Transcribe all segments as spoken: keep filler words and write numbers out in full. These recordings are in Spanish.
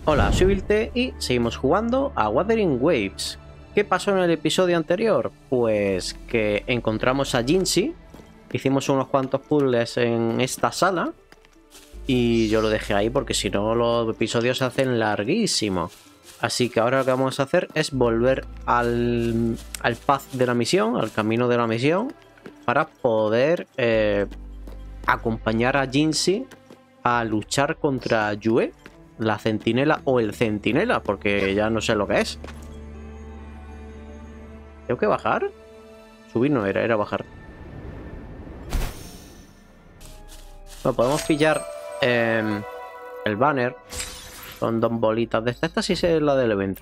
Hola, soy Vilte y seguimos jugando a Wuthering Waves. ¿Qué pasó en el episodio anterior? Pues que encontramos a Jinxie, hicimos unos cuantos puzzles en esta sala y yo lo dejé ahí porque si no los episodios se hacen larguísimos. Así que ahora lo que vamos a hacer es volver al, al path de la misión, al camino de la misión, para poder eh, acompañar a Jinxie a luchar contra Yue, la centinela o el centinela, porque ya no sé lo que es. ¿Tengo que bajar? Subir no era, era bajar. Bueno, podemos pillar eh, el banner con dos bolitas de estas. Esta sí es la del evento.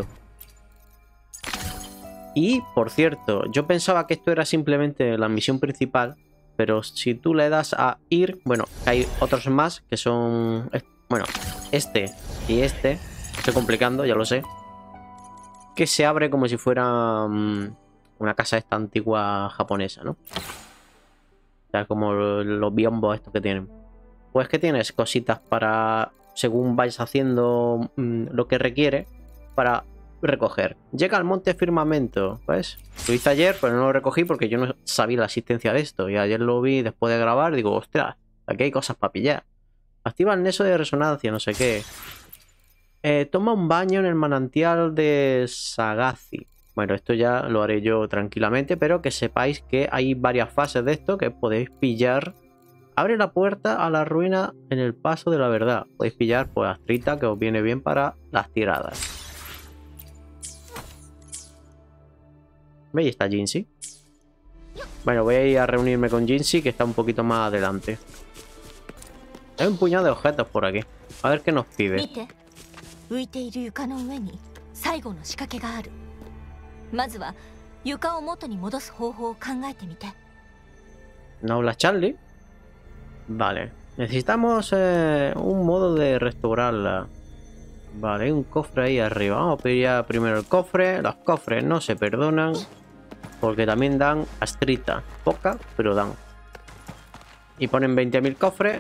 Y, por cierto, yo pensaba que esto era simplemente la misión principal, pero si tú le das a ir, bueno, hay otros más que son... Bueno, este y este, estoy complicando, ya lo sé, que se abre como si fuera um, una casa esta antigua japonesa, ¿no? O sea, como los biombos estos que tienen. Pues que tienes cositas para, según vais haciendo um, lo que requiere, para recoger. Llega al monte firmamento, ¿ves? Lo hice ayer, pero no lo recogí porque yo no sabía la existencia de esto. Y ayer lo vi después de grabar, digo, ostras, aquí hay cosas para pillar. Activa el nexo de resonancia, no sé qué. Eh, toma un baño en el manantial de Sagaci. Bueno, esto ya lo haré yo tranquilamente, pero que sepáis que hay varias fases de esto que podéis pillar. Abre la puerta a la ruina en el paso de la verdad. Podéis pillar pues astrita que os viene bien para las tiradas. ¿Veis? Está Jinxie. Bueno, voy a ir a reunirme con Jinxie, que está un poquito más adelante. Hay un puñado de objetos por aquí. A ver qué nos pide. ¿No habla Charlie? Vale. Necesitamos eh, un modo de restaurarla. Vale, hay un cofre ahí arriba. Vamos a pillar primero el cofre. Los cofres no se perdonan, porque también dan astrita. Poca, pero dan. Y ponen veinte mil cofres.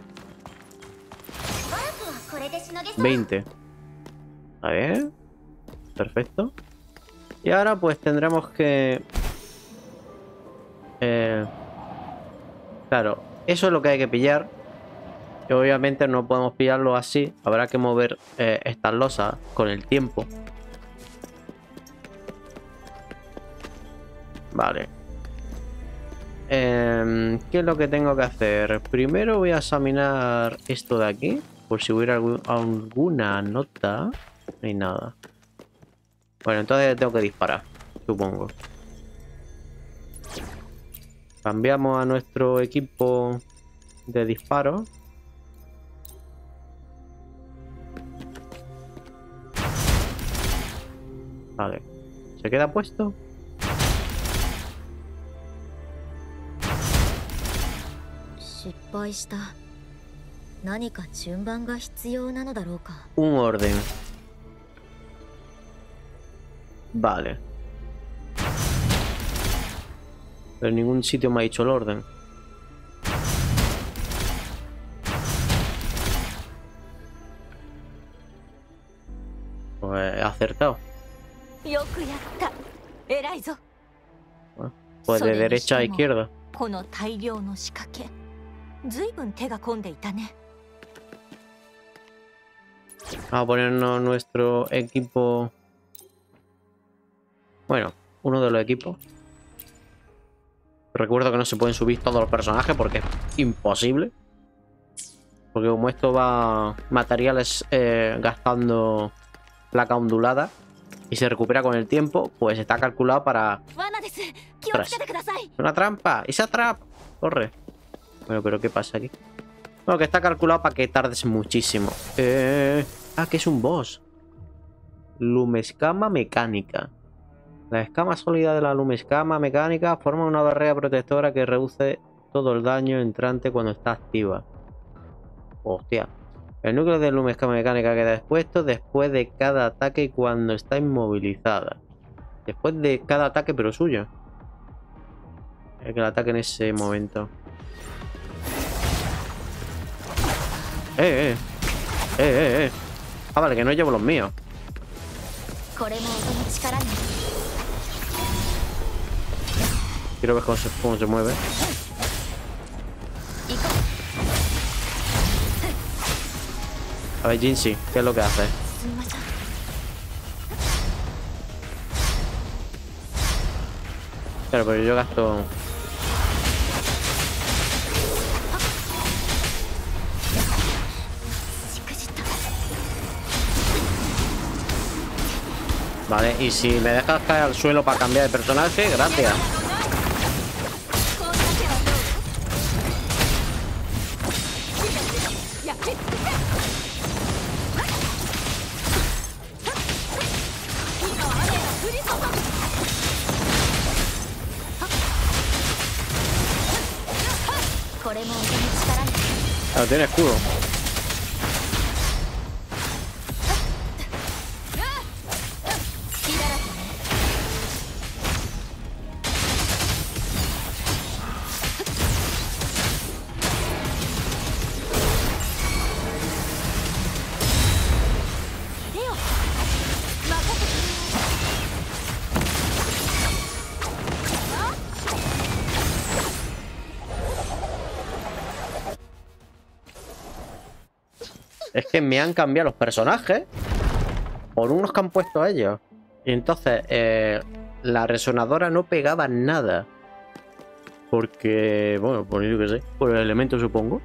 veinte. A ver. Perfecto. Y ahora pues tendremos que... Eh, claro, eso es lo que hay que pillar. Y obviamente no podemos pillarlo así. Habrá que mover eh, estas losas con el tiempo. Vale. Eh, ¿Qué es lo que tengo que hacer? Primero voy a examinar esto de aquí, por si hubiera algún, alguna nota. No hay nada. Bueno, entonces tengo que disparar, supongo. Cambiamos a nuestro equipo de disparo. Vale. ¿Se queda puesto? Un orden. Vale. Pero en ningún sitio me ha dicho el orden. Pues he acertado. Bueno, pues de derecha a izquierda. Vamos a ponernos nuestro equipo. Bueno, uno de los equipos. Recuerdo que no se pueden subir todos los personajes porque es imposible. Porque como esto va materiales eh, gastando placa ondulada y se recupera con el tiempo, pues está calculado para... ¡Ostras! ¡Una trampa! ¡Esa trap! ¡Corre! Bueno, pero ¿qué pasa aquí? Bueno, que está calculado para que tardes muchísimo. Eh... Ah, que es un boss. Lumescama mecánica. La escama sólida de la lumescama mecánica forma una barrera protectora que reduce todo el daño entrante cuando está activa. Hostia. El núcleo de lumescama mecánica queda expuesto después de cada ataque y cuando está inmovilizada. Después de cada ataque, pero suyo. Es que el ataque en ese momento. Eh, eh. Eh, eh, eh. Ah, vale, que no llevo los míos. Quiero ver cómo se, cómo se mueve. A ver, Jinxie, ¿qué es lo que hace? Claro, pero yo gasto... Vale, y si me dejas caer al suelo para cambiar de personaje, gracias. Ah, tiene escudo. Es que me han cambiado los personajes por unos que han puesto a ellos. Y entonces eh, la resonadora no pegaba nada. Porque, bueno, por yo que sé, por el elemento supongo.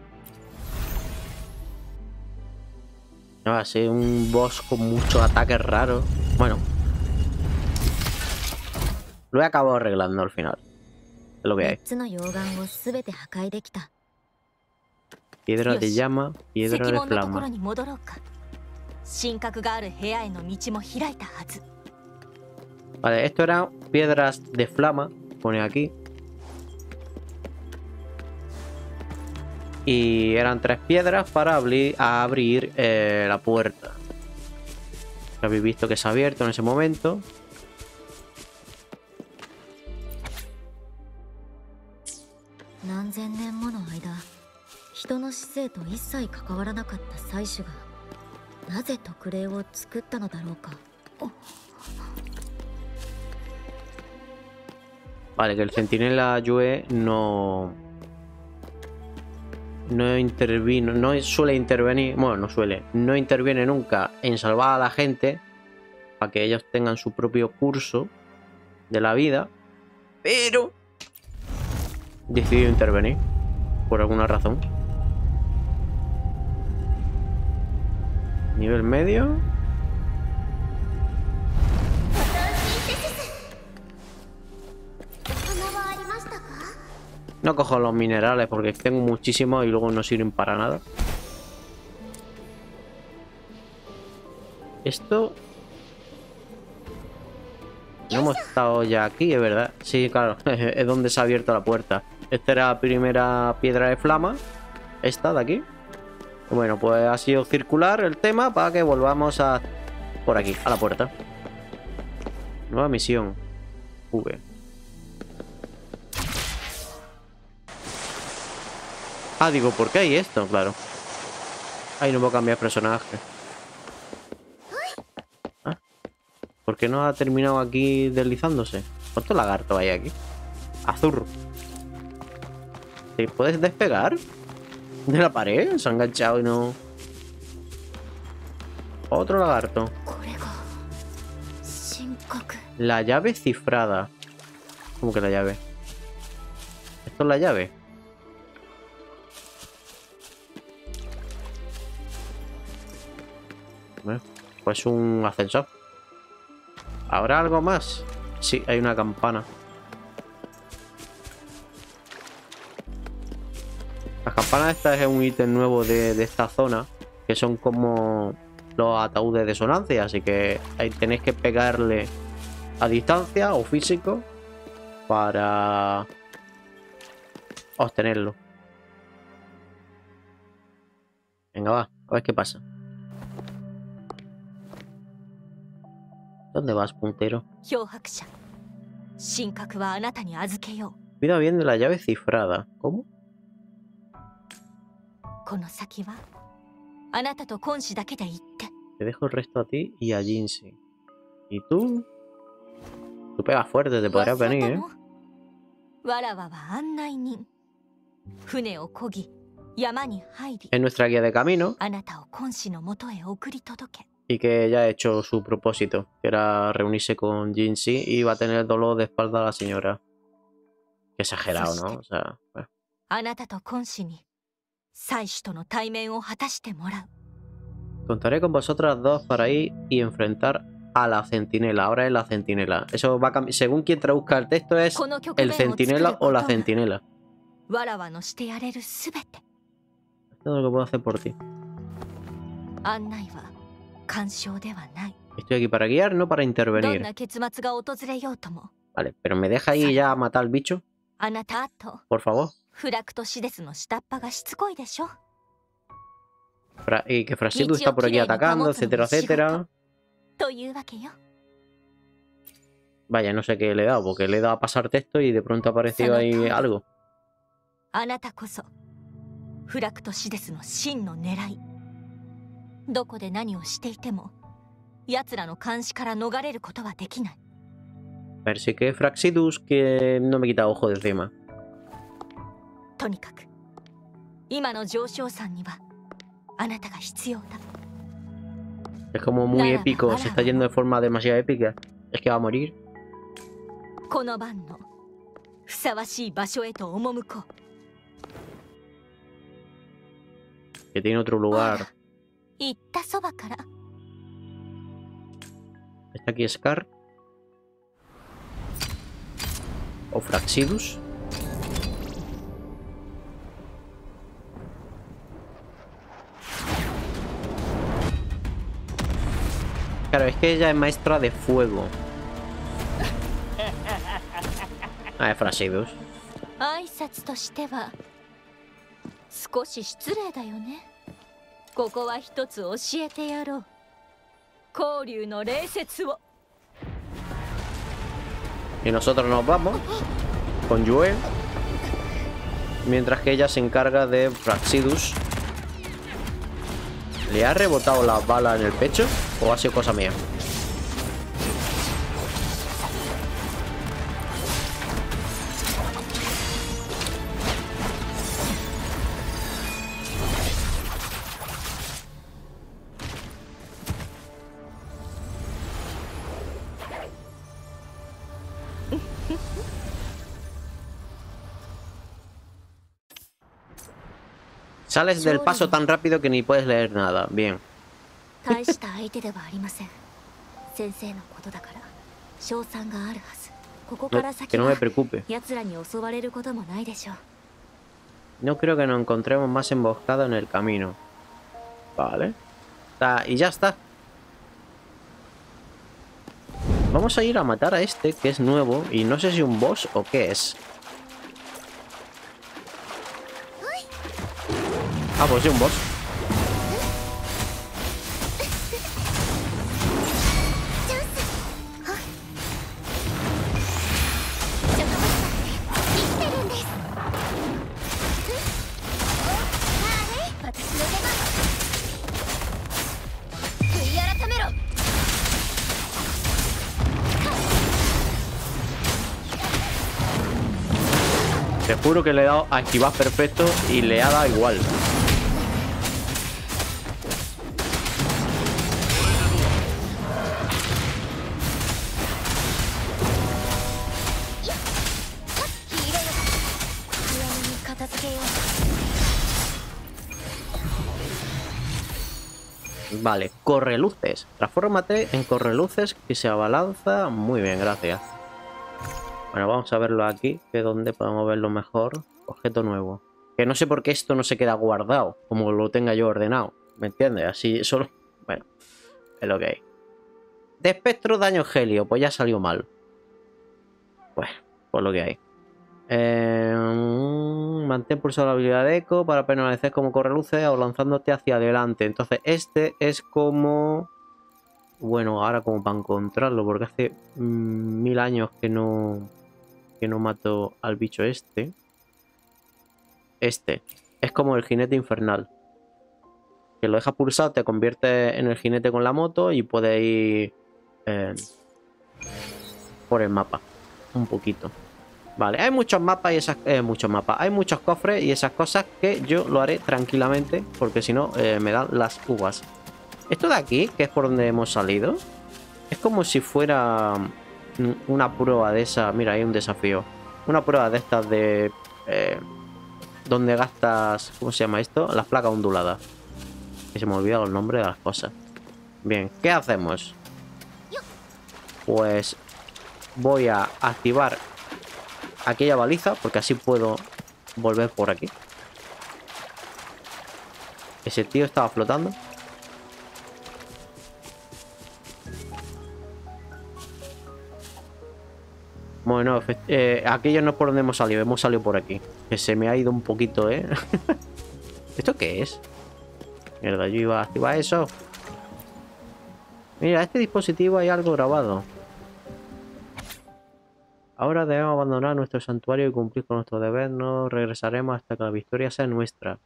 Va a ser un boss con muchos ataques raros. Bueno. Lo he acabado arreglando al final. Es lo que hay. Piedra de llama, piedra de flama. Vale, esto eran piedras de flama, pone aquí. Y eran tres piedras para abrir, abrir eh, la puerta. Habéis visto que se ha abierto en ese momento. Vale, que el centinela Yue no... No intervino, no suele intervenir, bueno, no suele, no interviene nunca en salvar a la gente para que ellos tengan su propio curso de la vida, pero decidió intervenir por alguna razón. Nivel medio. No cojo los minerales porque tengo muchísimos y luego no sirven para nada. Esto... No hemos estado ya aquí, es verdad. Sí, claro, es donde se ha abierto la puerta. Esta era la primera piedra de flama. Esta de aquí. Bueno, pues ha sido circular el tema para que volvamos a... Por aquí, a la puerta. Nueva misión. V. Ah, digo, ¿por qué hay esto? Claro. Ahí no puedo cambiar personaje. ¿Ah? ¿Por qué no ha terminado aquí deslizándose? ¿Cuántos lagartos hay aquí? Azurro. ¿Te puedes despegar de la pared? Se ha enganchado y no... Otro lagarto. La llave cifrada. ¿Cómo que la llave? ¿Esto es la llave? Bueno, pues un ascensor. ¿Habrá algo más? Sí, hay una campana. Las campanas estas es un ítem nuevo de, de esta zona, que son como los ataúdes de sonancia, así que ahí tenéis que pegarle a distancia o físico para obtenerlo. Venga, va, a ver qué pasa. ¿Dónde vas, puntero? Cuida bien de la llave cifrada. ¿Cómo? Te dejo el resto a ti y a Jinxie. ¿Y tú? Tú pegas fuerte, te podrías venir, ¿eh? Es nuestra guía de camino. Y que ya ha hecho su propósito, que era reunirse con Jinxie y va a tener dolor de espalda a la señora. Qué exagerado, ¿no? O sea, bueno. Contaré con vosotras dos para ir y enfrentar a la centinela. Ahora es la centinela. Eso va a cambiar. Según quien traduzca el texto es el centinela o la centinela. Esto es lo que puedo hacer por ti. Estoy aquí para guiar, no para intervenir. Vale, pero ¿me deja ir ya a matar al bicho? Por favor. Fra y que Fraxidus está por aquí atacando, etcétera, etcétera. Vaya, no sé qué le he dado, porque le he dado a pasar texto y de pronto ha aparecido ahí algo. Parece que Fraxidus que no me quita ojo de encima. Es como muy épico, se está yendo de forma demasiado épica. Es que va a morir. Que tiene otro lugar. Está aquí Scar. O Fraxidus. Claro, es que ella es maestra de fuego. Ah, es Fraxidus. Y nosotros nos vamos con Yue, mientras que ella se encarga de Fraxidus. ¿Le ha rebotado la bala en el pecho o ha sido cosa mía? Sales del paso tan rápido que ni puedes leer nada. Bien. No, que no me preocupe. No creo que nos encontremos más emboscados en el camino. Vale. Ah, y ya está. Vamos a ir a matar a este, que es nuevo. Y no sé si un boss o qué es. Ah, pues sí, un boss. Te juro que le he dado a esquivar perfecto y le ha dado igual. Vale, correluces. Transfórmate en correluces que se abalanza. Muy bien, gracias. Bueno, vamos a verlo aquí, que es donde podemos verlo mejor. Objeto nuevo. Que no sé por qué esto no se queda guardado, como lo tenga yo ordenado. ¿Me entiendes? Así solo... Bueno, es lo que hay. De espectro, daño helio. Pues ya salió mal. Bueno, pues lo que hay. Eh, mantén pulsado la habilidad de eco para permanecer como correluces o lanzándote hacia adelante. Entonces este es como... Bueno, ahora como para encontrarlo, porque hace mmm, mil años que no... Que no mato al bicho este. Este. Es como el jinete infernal. que lo dejas pulsado, te conviertes en el jinete con la moto y puedes ir eh, por el mapa un poquito. Vale, hay muchos mapas y esas... Eh, muchos mapas. Hay muchos cofres y esas cosas que yo lo haré tranquilamente, porque si no eh, me dan las uvas. Esto de aquí, que es por donde hemos salido, es como si fuera una prueba de esa... Mira, hay un desafío. Una prueba de estas de... Eh, donde gastas... ¿Cómo se llama esto? Las placas onduladas. Que se me olvidan los nombres de las cosas. Bien, ¿qué hacemos? Pues voy a activar aquella baliza, porque así puedo volver por aquí. Ese tío estaba flotando. Bueno, eh, aquello no es por donde hemos salido, hemos salido por aquí. Que se me ha ido un poquito, ¿eh? ¿Esto qué es? Mierda, yo iba a activar eso. Mira, este dispositivo hay algo grabado. Ahora debemos abandonar nuestro santuario y cumplir con nuestro deber. No regresaremos hasta que la victoria sea nuestra.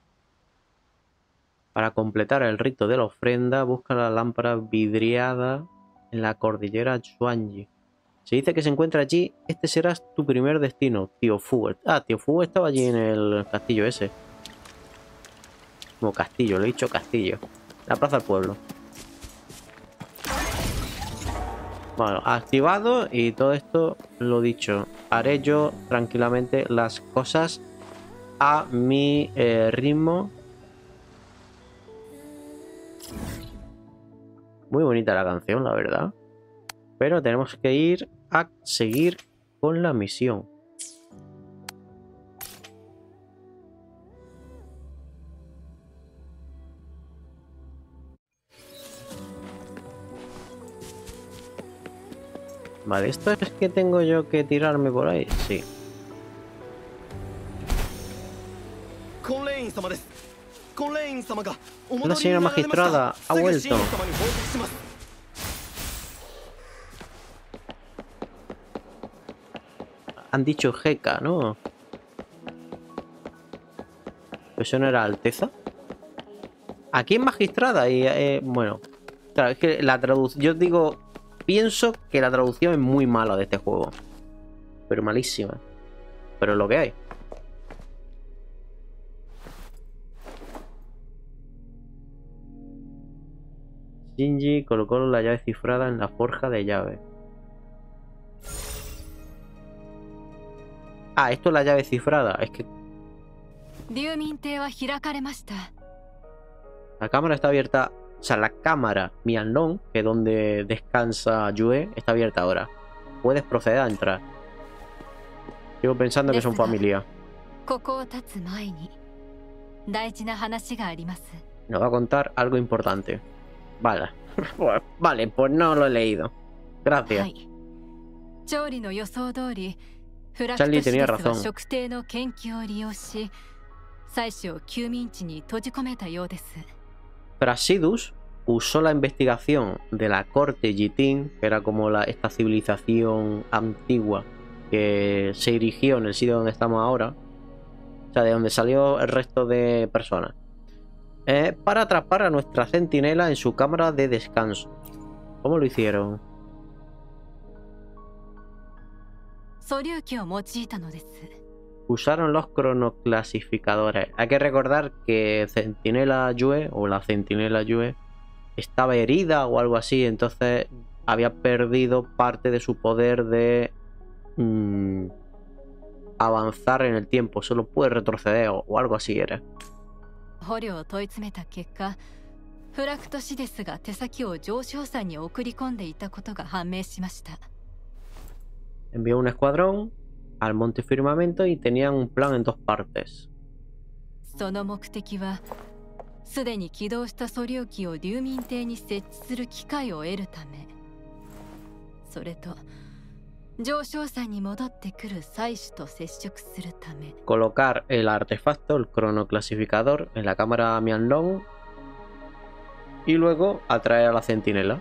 Para completar el rito de la ofrenda, busca la lámpara vidriada en la cordillera Xuanji. Se dice que se encuentra allí. Este será tu primer destino, Tío Fu. Ah, Tío Fu estaba allí en el castillo ese. Como castillo, le he dicho castillo. La plaza del pueblo. Bueno, activado y todo esto, lo dicho. Haré yo tranquilamente las cosas a mi eh, ritmo. Muy bonita la canción, la verdad. Pero tenemos que ir a seguir con la misión. Vale, ¿esto es que tengo yo que tirarme por ahí? Sí. La señora magistrada ha vuelto. Han dicho Jeca, ¿no? ¿Eso no era Alteza? Aquí es magistrada y... Eh, bueno. Claro, es que la traducción... Yo digo... Pienso que la traducción es muy mala de este juego. Pero malísima. Pero es lo que hay. Shinji colocó la llave cifrada en la forja de llave. Ah, esto es la llave cifrada. Es que... La cámara está abierta. O sea, la cámara Mianlong, que es donde descansa Yue, está abierta ahora. Puedes proceder a entrar. Sigo pensando que son familia. Nos va a contar algo importante. Vale. Vale, pues no lo he leído. Gracias. Charlie tenía razón. Praxidus usó la investigación de la corte Yitin, que era como la, esta civilización antigua que se erigió en el sitio donde estamos ahora, o sea, de donde salió el resto de personas, eh, para atrapar a nuestra centinela en su cámara de descanso. ¿Cómo lo hicieron? Usaron los cronoclasificadores. Hay que recordar que Centinela Yue, o la Centinela Yue, estaba herida o algo así, entonces había perdido parte de su poder de mmm, avanzar en el tiempo. Solo puede retroceder o, o algo así era. Envió un escuadrón al Monte Firmamento y tenían un plan en dos partes. Colocar el artefacto, el cronoclasificador, en la cámara Mianlong y luego atraer a la centinela.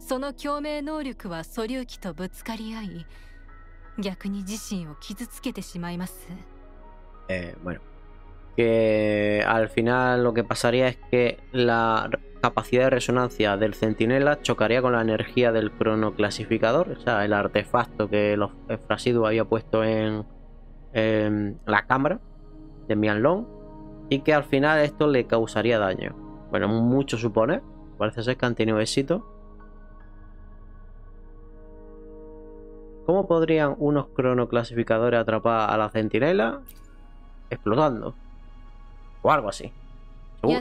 その共鳴能力は素粒子とぶつかり合い、逆に自身を傷つけてしまいます。 Eh, bueno, que al final lo que pasaría es que la capacidad de resonancia del centinela chocaría con la energía del cronoclasificador, o sea, el artefacto que los Frasidu había puesto en, en la cámara de Mianlong, y que al final esto le causaría daño. Bueno, mucho supone, parece ser que han tenido éxito. ¿Cómo podrían unos cronoclasificadores atrapar a la centinela? Explotando o algo así. Seguro.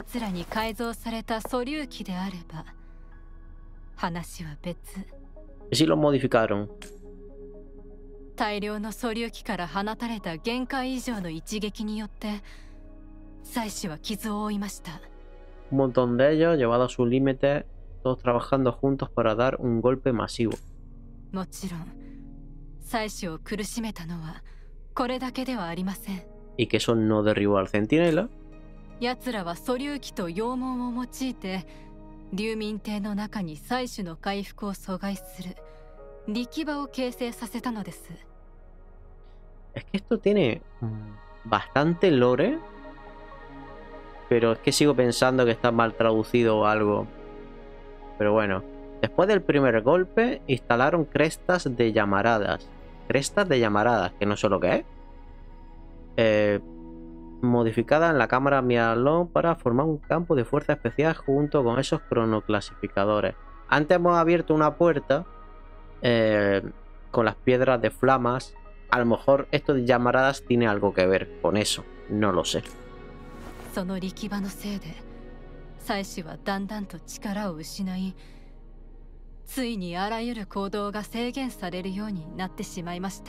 ¿Y si los modificaron? 大量の素粒子から放たれた限界以上の一撃によって妻子は傷を負いました。 Un montón de ellos llevados a su límite, todos trabajando juntos para dar un golpe masivo. もちろん妻子を苦しめたのはこれだけではありません。 Y que eso no derribó al centinela. 奴らは素粒子と羊毛を用いて流民艇の中に妻子の回復を阻害する力場を形成させたのです。 Es que esto tiene bastante lore, pero es que sigo pensando que está mal traducido o algo. Pero bueno, después del primer golpe instalaron crestas de llamaradas. Crestas de llamaradas, que no sé lo que es. Eh, modificada en la cámara Mialón para formar un campo de fuerza especial junto con esos cronoclasificadores. Antes hemos abierto una puerta eh, con las piedras de flamas. A lo mejor esto de llamaradas tiene algo que ver con eso, no lo sé. その力場のせいで妻子はだんだんと力を失い、ついにあらゆる行動が制限されるようになってしまいました。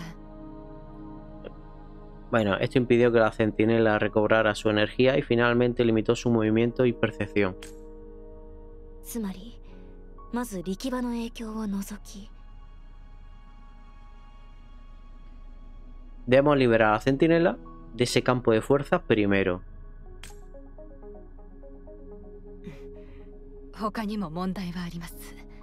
Bueno, esto impidió que la centinela recobrara su energía y finalmente limitó su movimiento y percepción. つまり、まず力場の影響を除き、 Debemos liberar a la centinela de ese campo de fuerza primero. 他にも問題はあります。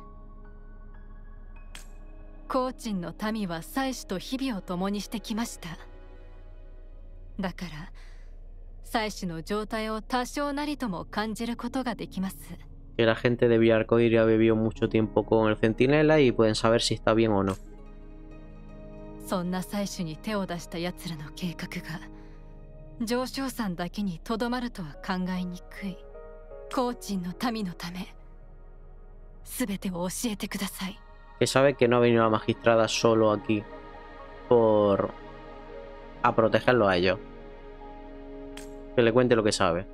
コーチンの民は妻子と日々を共にしてきました。だから妻子の状態を多少なりとも感じることができます。 Que la gente de Villa Arcoíris ha vivido mucho tiempo con el centinela y pueden saber si está bien o no. そんな妻子に手を出した奴らの計画が上昇山だけにとどまるとは考えにくい。コーチンの民のため、すべてを教えてください。 Que sabe que no ha venido la magistrada solo aquí por a protegerlo a ellos. Que le cuente lo que sabe.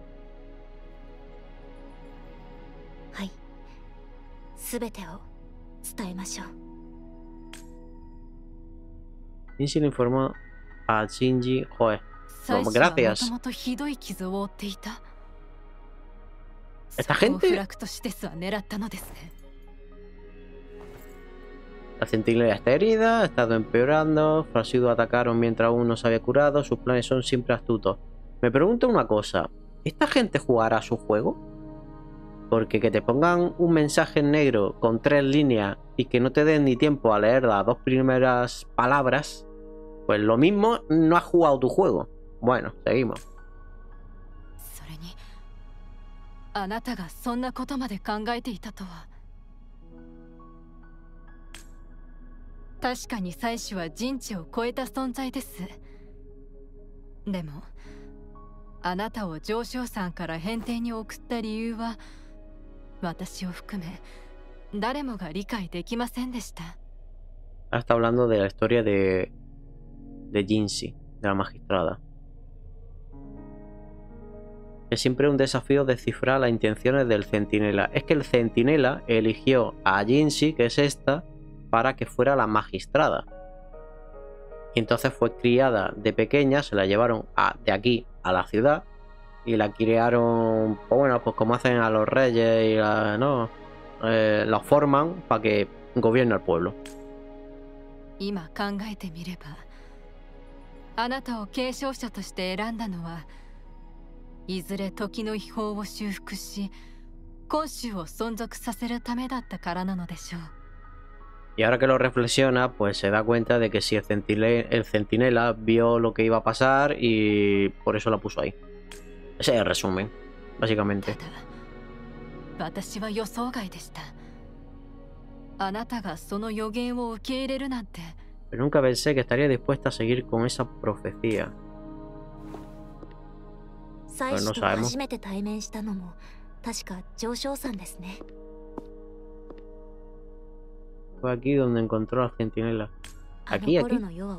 はい、すべてを伝えましょう。 Shinji le informó a Shinji, joder, como gracias. Esta gente... La centinela está herida, ha estado empeorando, Frasidu atacaron mientras aún no se había curado, sus planes son siempre astutos. Me pregunto una cosa, ¿esta gente jugará a su juego? Porque que te pongan un mensaje en negro con tres líneas y que no te den ni tiempo a leer las dos primeras palabras, pues lo mismo, no has jugado tu juego. Bueno, seguimos. あなたがそんなことまで考えていたとは。確かに妻子は人知を超えた存在です。でもあなたを上昇山から返廷に送った理由は私を含め誰もが理解できませんでした。 Ahora está hablando de la historia de de Jinshi, de la magistrada. Es siempre un desafío descifrar las intenciones del centinela. Es que el centinela eligió a Jinshi, que es esta, para que fuera la magistrada. Y entonces fue criada de pequeña, se la llevaron a, de aquí a la ciudad y la criaron, pues bueno, pues como hacen a los reyes y la, ¿no? Eh, los forman para que gobierne el pueblo. 今考えてみれば、あなたを継承者として選んだのはいずれ時の秘宝を修復し今週を存続させるためだったからなのでしょう。 Y ahora que lo reflexiona, pues se da cuenta de que si el centinela, el centinela vio lo que iba a pasar y por eso la puso ahí. Ese es el resumen, básicamente. 私は予想外でした。あなたがその予言を受け入れるなんて。 Pero nunca pensé que estaría dispuesta a seguir con esa profecía. Pero no sabemos. Fue aquí donde encontró a la centinela. Aquí, aquí.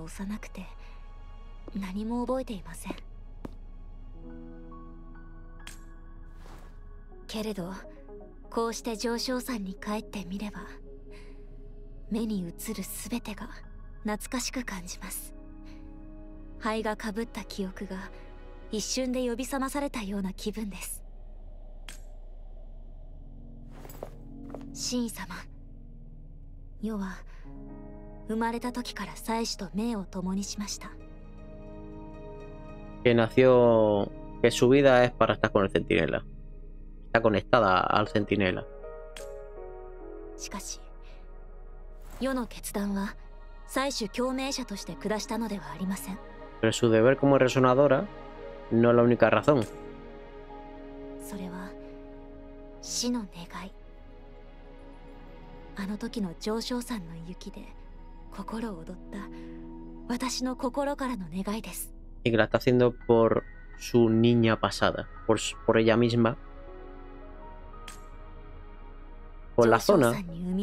Pero こうして上昇山に帰ってみれば目に映るすべてが懐かしく感じます。灰がかぶった記憶が一瞬で呼び覚まされたような気分です。神様、世は生まれた時から妻子と命を共にしました。 Que nació, que su vida es para estar con el centinela. Está conectada al centinela. しかし、世の決断は妻子共鳴者として下したのではありません。 Pero su deber como resonadora no es la única razón. それは死の願い。あの時の上昇山の雪で心躍った私の心からの願いです。 Y que la está haciendo por su niña pasada, por, por ella misma. Por la zona.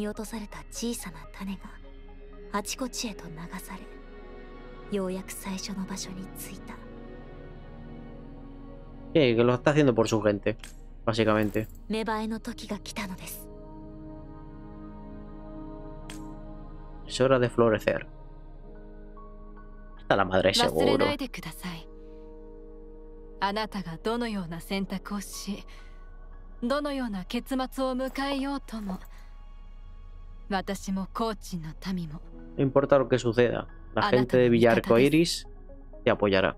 Sí, que lo está haciendo por su gente, básicamente. Es hora de florecer. Está la madre seguro. あなたがどのような選択をし、どのような結末を迎えようとも、私もコーチの民も。 No importa lo que suceda, la gente de Villa Arcoiris te apoyará.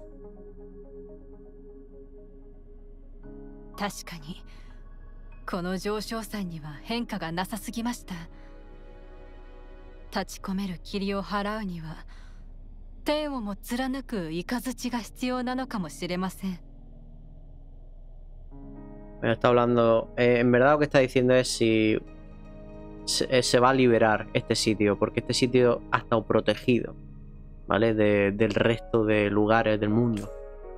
確かに、この上昇山には変化がなさすぎました。立ち込める霧を払うには。 天をも貫く雷が必要なのかもしれません。 Está hablando, eh, en verdad lo que está diciendo es si se, se va a liberar este sitio, porque este sitio ha estado protegido, ¿vale? De, del resto de lugares del mundo.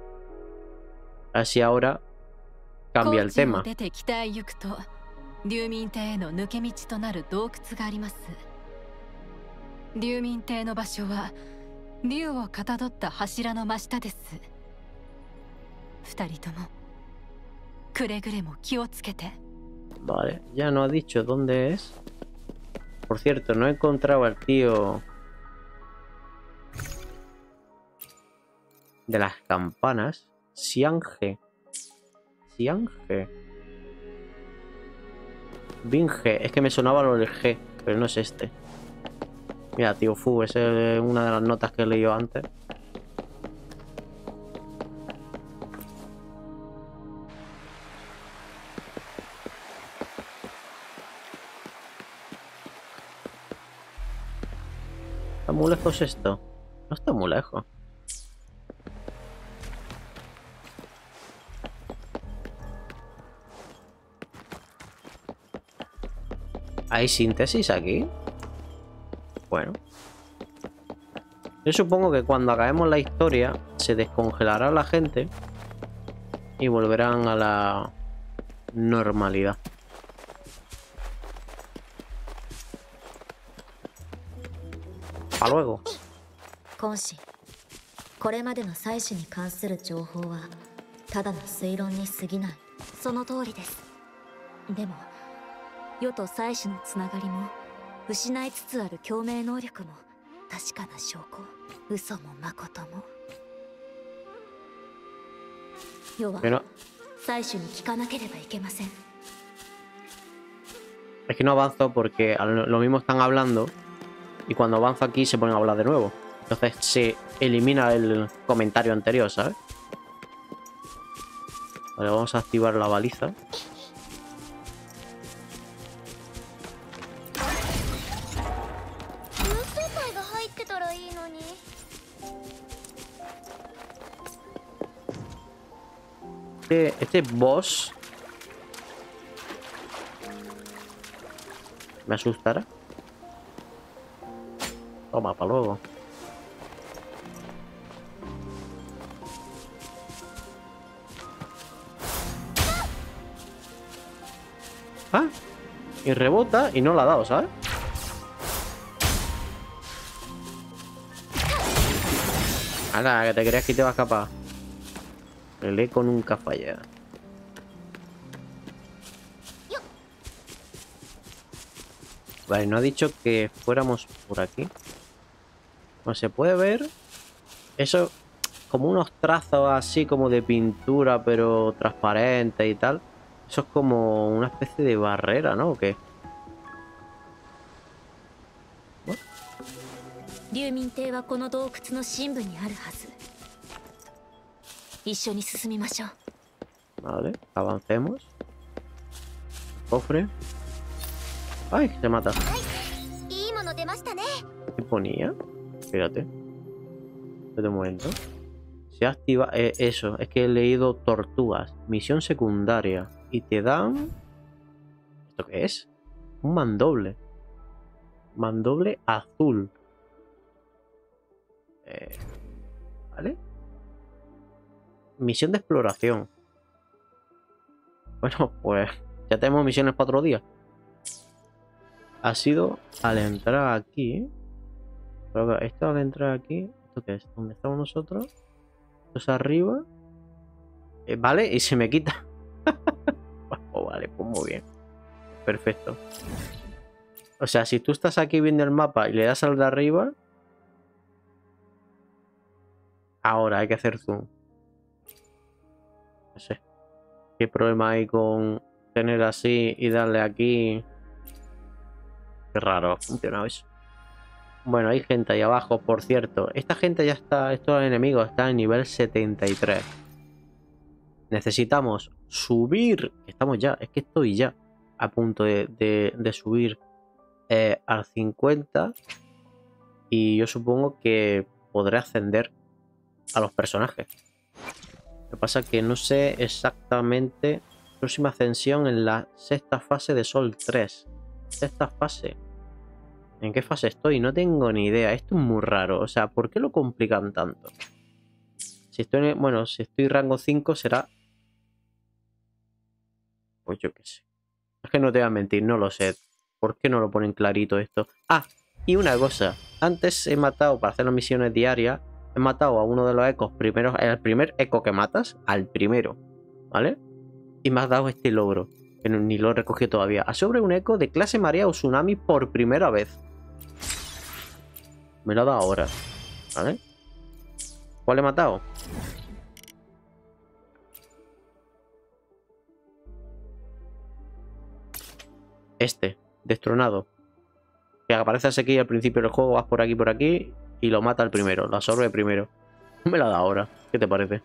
Así ahora cambia el tema. 出て北へ行くと、流民邸への抜け道となる洞窟があります。流民邸の場所は 竜をかたどった柱の真下です。二人ともくれぐれも気をつけて。 Vale, ya no ha dicho dónde es. Por cierto, no he encontrado al tío de las campanas. Xiange. Xiange. Binge. Es que me sonaba lo del G, pero no es este. Mira, tío Fu, esa es una de las notas que he leído antes. ¿Está muy lejos esto? No está muy lejos. ¿Hay síntesis aquí? Bueno, yo supongo que cuando acabemos la historia se descongelará la gente y volverán a la normalidad. Hasta luego. 今子、これまでの妻子に関する情報はただの推論に過ぎない。その通りです。でも、世と妻子のつながりも 失いつつある共鳴能力も確かな証拠。嘘も誠も。世は妻子に聞かなければいけません。 Es que no avanzo porque lo mismo están hablando y cuando avanzo aquí se ponen a hablar de nuevo. Entonces se elimina el comentario anterior, ¿sabes? Vale, vamos a activar la baliza. ってたらいいのに。 Este, este boss me asustará. Toma, para luego. Ah, y rebota y no la ha dado, ¿sabes? Hala, que te creas que te va a escapar. El eco nunca falla. Vale, no ha dicho que fuéramos por aquí. Bueno, se puede ver eso como unos trazos así como de pintura, pero transparente y tal. Eso es como una especie de barrera, ¿no? ¿O qué? 流民邸はこの洞窟の深部にあるはず。一緒に進みましょう。 Vale, avancemos. Cofre. ¡Ay! Se mata. いいもの出ましたね。 ¿Qué ponía? Espérate. Espérate un momento. Se activa... Eh, eso, es que he leído tortugas. Misión secundaria. Y te dan... ¿Esto qué es? Un mandoble. Mandoble azul. Eh, ¿Vale? Misión de exploración. Bueno, pues ya tenemos misiones para otro día. Ha sido al entrar aquí. Pero esto al entrar aquí. ¿Esto qué es? ¿Dónde estamos nosotros? Esto es arriba. Eh, vale, y se me quita. Oh, vale, pues muy bien. Perfecto. O sea, si tú estás aquí viendo el mapa y le das al de arriba. Ahora hay que hacer zoom. No sé. ¿Qué problema hay con tener así y darle aquí? Qué raro ha funcionado eso. Bueno, hay gente ahí abajo, por cierto. Esta gente ya está, estos enemigos están en nivel setenta y tres. Necesitamos subir. Estamos ya, es que estoy ya a punto de, de, de subir eh, al cincuenta. Y yo supongo que podré ascender a los personajes. Lo que pasa es que no sé exactamente. Próxima ascensión en la sexta fase de Sol tres. Sexta fase. ¿En qué fase estoy? No tengo ni idea. Esto es muy raro. O sea, ¿por qué lo complican tanto? Si estoy en, bueno, si estoy rango cinco será... Pues yo qué sé. Es que no te voy a mentir, no lo sé. ¿Por qué no lo ponen clarito esto? Ah, y una cosa. Antes he matado, para hacer las misiones diarias, he matado a uno de los ecos primeros. El primer eco que matas, al primero. ¿Vale? Y me has dado este logro. Que no, ni lo he recogido todavía. A sobre un eco de clase marea o tsunami por primera vez. Me lo ha dado ahora. ¿Vale? ¿Cuál he matado? Este. Destronado. Que aparece aquí al principio del juego. Vas por aquí, por aquí. Y lo mata el primero. Lo absorbe primero. Me lo ha dado ahora. ¿Qué te parece?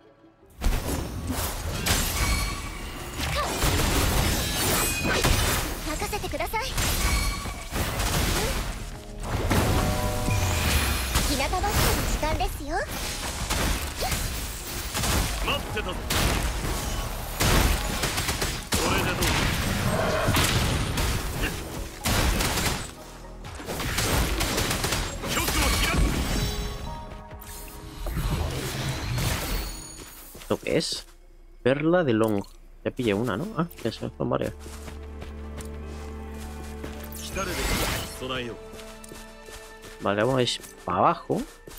¿Esto qué es? Perla de Long. Ya pillé una, ¿no? Ah, que son varias. Vale, vamos a ir para abajo.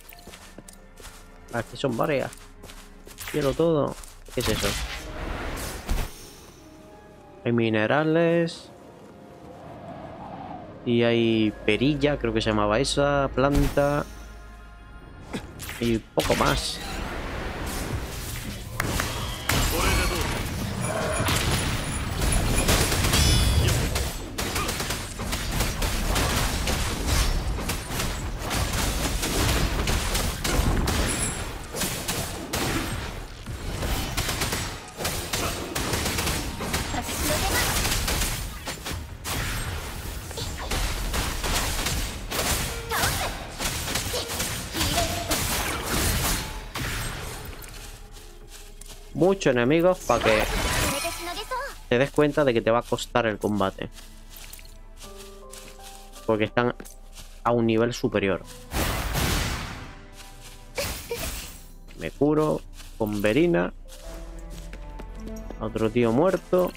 Aquí son varias. Quiero todo. ¿Qué es eso? Hay minerales. Y hay perilla, creo que se llamaba esa planta. Y poco más. muchos enemigos para que te des cuenta de que te va a costar el combate. Porque están a un nivel superior. Me curo con Verina. Otro tío muerto.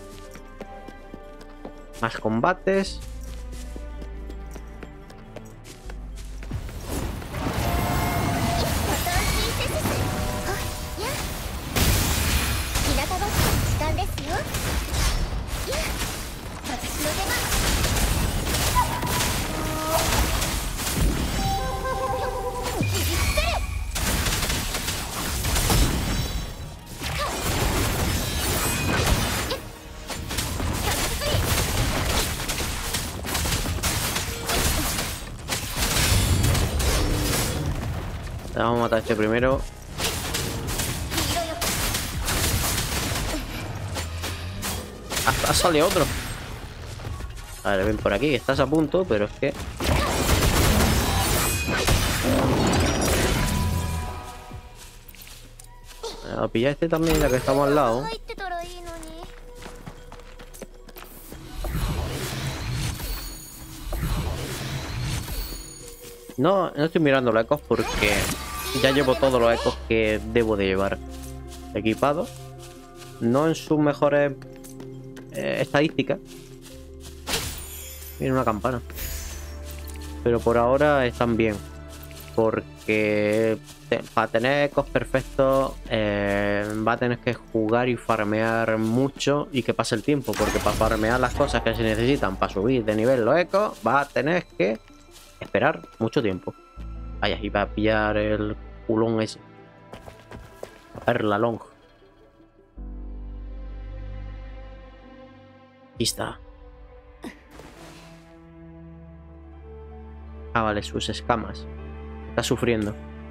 Más combates. Vamos a matar a este primero. Ha, ha salido otro. A ver, ven por aquí. Estás a punto, pero es que... A pillar este también, ya que estamos al lado. No, no estoy mirando los ecos porque ya llevo todos los ecos que debo de llevar equipados. No en sus mejores eh, estadísticas. Mira, una campana. Pero por ahora están bien. Porque te, para tener ecos perfectos eh, va a tener que jugar y farmear mucho y que pase el tiempo. Porque para farmear las cosas que se necesitan para subir de nivel los ecos va a tener que... esperar mucho tiempo. Vaya, y va a pillar el culón ese. Perla long. Aquí está. Ah, vale, sus escamas. Está sufriendo.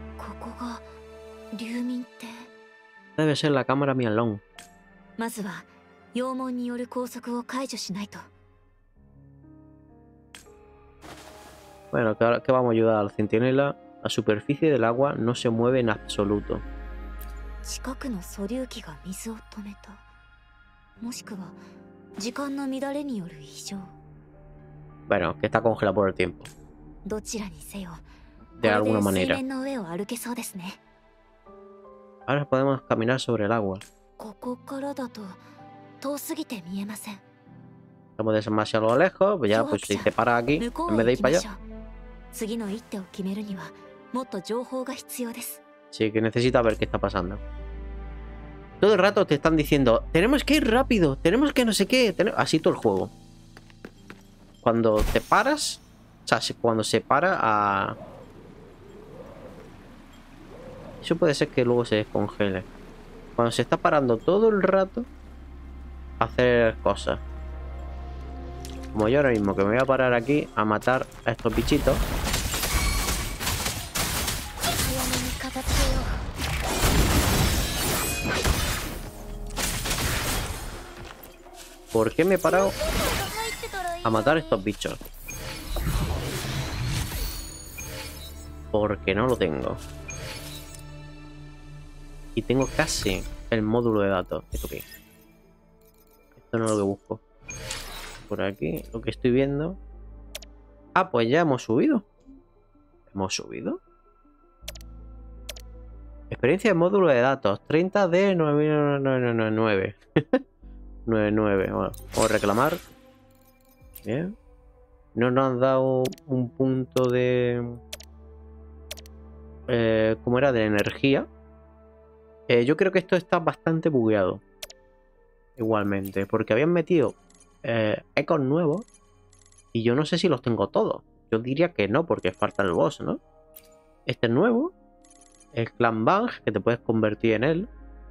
Debe ser la cámara Mialong. Bueno, que ahora que vamos a ayudar al centinela. La superficie del agua no se mueve en absoluto. Bueno, que está congelado por el tiempo. De alguna manera. Ahora podemos caminar sobre el agua. Estamos demasiado lejos, pues ya, pues si te paras aquí, en vez de ir para allá. Sí, que necesita ver qué está pasando. Todo el rato te están diciendo, tenemos que ir rápido, tenemos que no sé qué. Así todo el juego. Cuando te paras, o sea, cuando se para a... Eso puede ser que luego se descongele. Cuando se está parando todo el rato a hacer cosas. Como yo ahora mismo, que me voy a parar aquí a matar a estos bichitos. ¿Por qué me he parado a matar a estos bichos? Porque no lo tengo. Y tengo casi el módulo de datos. ¿Esto qué? Esto no es lo que busco. Por aquí, lo que estoy viendo. Ah, pues ya hemos subido. ¿Hemos subido? Experiencia de módulo de datos. treinta de nueve mil novecientos noventa y nueve. noventa y nueve. Bueno, vamos a reclamar. Bien. No nos han dado un punto de... Eh, ¿Cómo era? De energía. Eh, yo creo que esto está bastante bugueado. Igualmente. Porque habían metido... Eh, ecos nuevos y yo no sé si los tengo todos. Yo diría que no, porque falta el boss, ¿no? Este es nuevo, el Clan Bang, que te puedes convertir en él.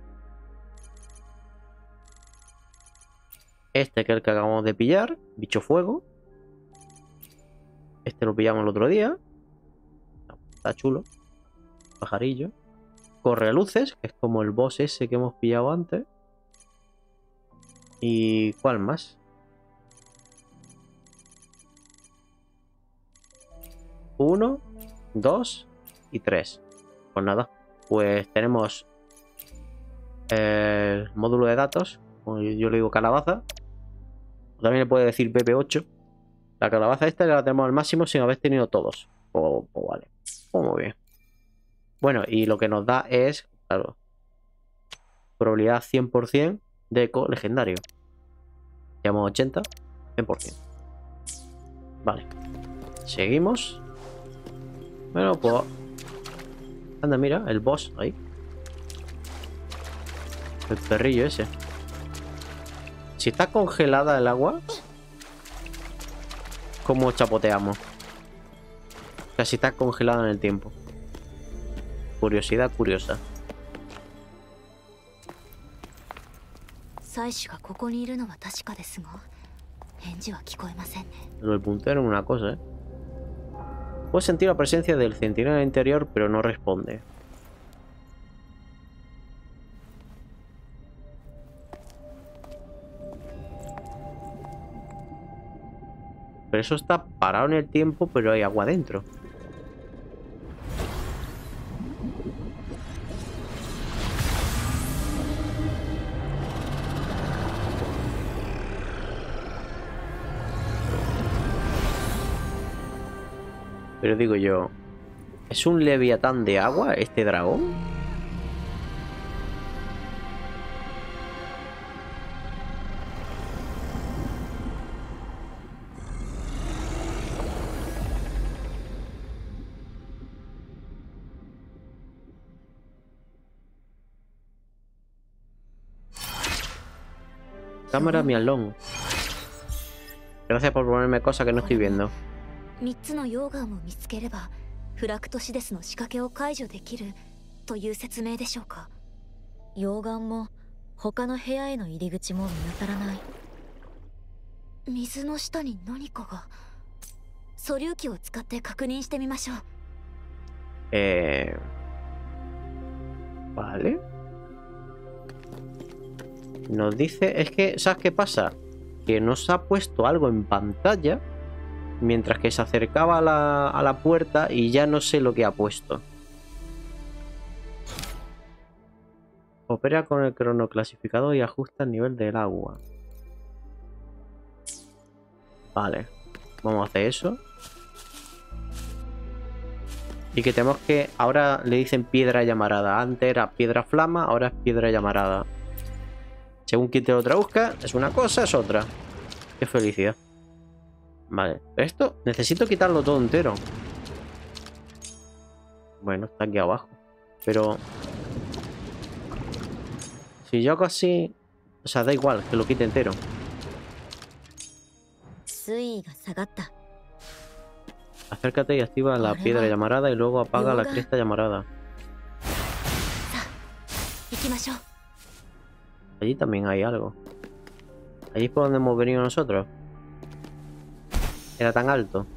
Este que es el que acabamos de pillar, bicho fuego. Este lo pillamos el otro día. Está chulo. Pajarillo. Corre a luces, que es como el boss ese que hemos pillado antes. ¿Y cuál más? Uno, dos y tres. Pues nada, pues tenemos el módulo de datos, como yo le digo calabaza. También le puede decir B B ocho. La calabaza esta ya la tenemos al máximo sin haber tenido todos. Pues, pues vale. Pues muy bien. Bueno, y lo que nos da es, claro, probabilidad cien por cien de eco legendario. Llevamos ochenta, cien por cien. Vale. Seguimos. Bueno, pues... Anda, mira, el boss ahí. El perrillo ese. Si está congelada el agua, ¿cómo chapoteamos? O sea, si está congelada en el tiempo. Curiosidad curiosa. Lo del puntero es una cosa, ¿eh? Puedes sentir la presencia del centinela interior, pero no responde. Pero eso está parado en el tiempo, pero hay agua dentro. Pero digo yo, ¿es un leviatán de agua este dragón? Cámara mialón. Gracias por ponerme cosas que no estoy viendo. みっつの溶岩を見つければフラクトシデスの仕掛けを解除できるという説明でしょうか。溶岩も他の部屋への入り口も見当たらない。水の下に何かが。素粒器を使って確認してみましょう。 Eh... Vale. Nos dice... Es que, ¿sabes qué pasa? Que nos ha puesto algo en pantalla mientras que se acercaba a la, a la puerta y ya no sé lo que ha puesto. Opera con el cronoclasificador y ajusta el nivel del agua. Vale. Vamos a hacer eso. Y que tenemos que... Ahora le dicen piedra llamarada. Antes era piedra flama, ahora es piedra llamarada. Según quien te lo traduzca, es una cosa, es otra. Qué felicidad. Vale, esto necesito quitarlo todo entero. Bueno, está aquí abajo. Pero... Si yo hago así... O sea, da igual, que lo quite entero. Acércate y activa la piedra llamarada y luego apaga la cresta llamarada. Allí también hay algo. Allí es por donde hemos venido nosotros. Era tan alto.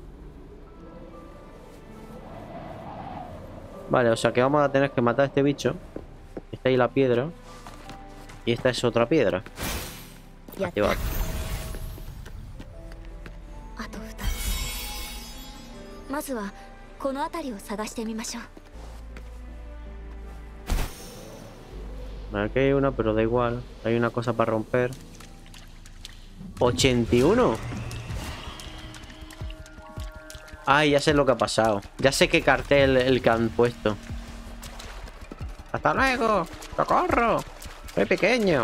Vale, o sea que vamos a tener que matar a este bicho. Está ahí la piedra. Y esta es otra piedra. Activar. Vale, aquí hay una, pero da igual. Hay una cosa para romper. ¿ochenta y uno? Ay, ya sé lo que ha pasado. Ya sé qué cartel el que han puesto. ¡Hasta luego! ¡Socorro! ¡Soy pequeño!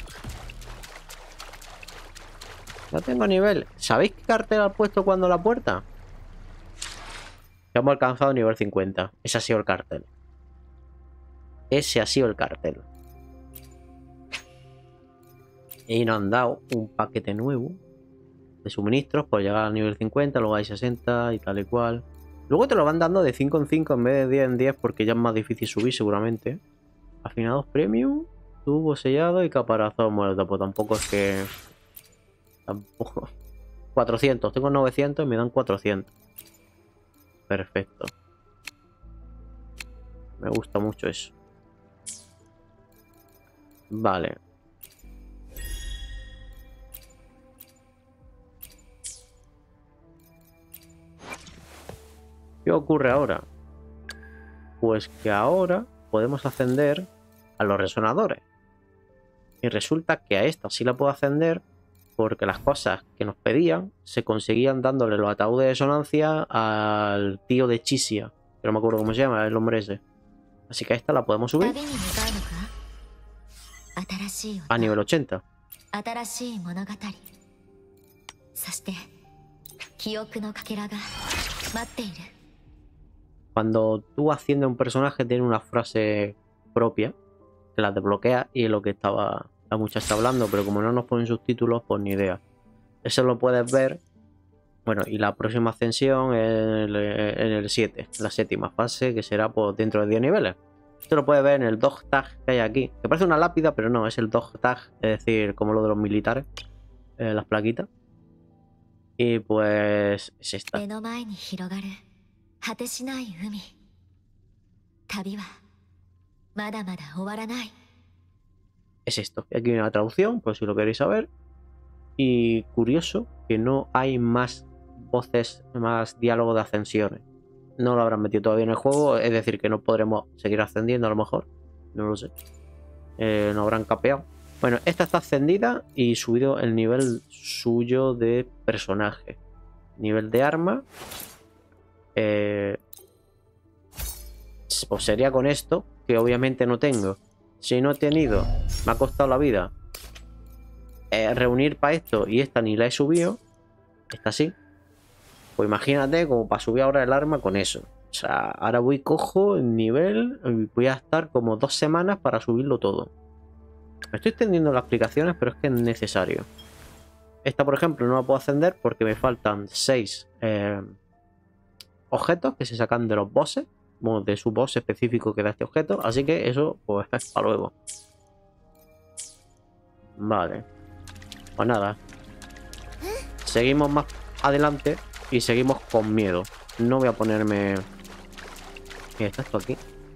No tengo nivel. ¿Sabéis qué cartel ha puesto cuando la puerta? Hemos alcanzado nivel cincuenta. Ese ha sido el cartel. Ese ha sido el cartel. Y nos han dado un paquete nuevo de suministros por llegar al nivel cincuenta, luego hay sesenta y tal y cual. Luego te lo van dando de cinco en cinco en vez de diez en diez porque ya es más difícil subir seguramente. Afinados premium, tubo sellado y caparazón muerto. Pues tampoco es que... Tampoco... cuatrocientos, tengo novecientos y me dan cuatrocientos. Perfecto. Me gusta mucho eso. Vale. ¿Qué ocurre ahora? Pues que ahora podemos ascender a los resonadores. Y resulta que a esta sí la puedo ascender porque las cosas que nos pedían se conseguían dándole los ataúdes de resonancia al tío de Chisia, que no me acuerdo cómo se llama, el hombre ese. Así que a esta la podemos subir a nivel ochenta. Cuando tú asciendes a un personaje tiene una frase propia que la desbloquea y es lo que estaba la muchacha hablando, pero como no nos ponen subtítulos, pues ni idea. Eso lo puedes ver. Bueno, y la próxima ascensión en el, en el siete, la séptima fase, que será pues dentro de diez niveles. Esto lo puedes ver en el dog tag que hay aquí, que parece una lápida, pero no, es el dog tag, es decir, como lo de los militares, eh, las plaquitas. Y pues es esta. Es esto. Aquí hay una traducción, por si lo queréis saber. Y curioso que no hay más voces, más diálogo de ascensiones. No lo habrán metido todavía en el juego, es decir, que no podremos seguir ascendiendo a lo mejor. No lo sé. Eh, no habrán capeado. Bueno, esta está ascendida y subido el nivel suyo de personaje. Nivel de arma. Eh, pues sería con esto, que obviamente no tengo. Si no he tenido, me ha costado la vida eh, reunir para esto y esta ni la he subido. Esta sí. Pues imagínate como para subir ahora el arma con eso. O sea, ahora voy cojo el nivel y voy a estar como dos semanas para subirlo todo. Me estoy extendiendo las explicaciones, pero es que es necesario. Esta, por ejemplo, no la puedo ascender porque me faltan seis eh, objetos que se sacan de los bosses. Bueno, de su boss específico que da este objeto. Así que eso, pues, es para luego. Vale. Pues nada. Seguimos más adelante y seguimos con miedo. No voy a ponerme... Mira, está esto aquí.